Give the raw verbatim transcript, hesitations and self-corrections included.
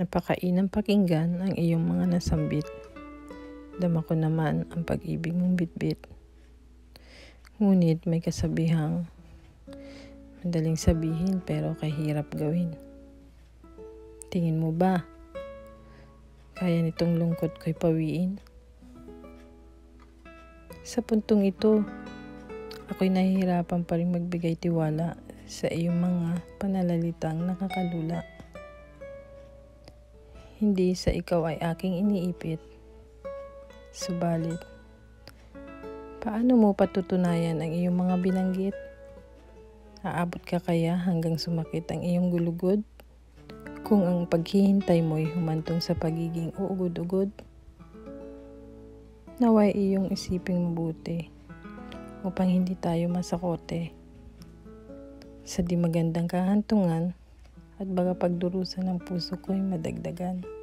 Napakainang pakinggan ang iyong mga nasambit. Dama ko naman ang pag-ibig mong bitbit. Ngunit may kasabihang madaling sabihin pero kahirap gawin. Tingin mo ba kaya nitong lungkot ko'y pawiin? Sa puntong ito, ako'y nahihirapan pa rin magbigay tiwala sa iyong mga panalalitang nakakalula. Hindi sa ikaw ay aking iniipit. Subalit, paano mo patutunayan ang iyong mga binanggit? Aabot ka kaya hanggang sumakit ang iyong gulugod? Kung ang paghihintay mo'y humantong sa pagiging uugod-ugod? Naway iyong isiping mabuti upang hindi tayo masakote sa di magandang kahantungan at baka pagdurusan ng puso ko'y madagdagan.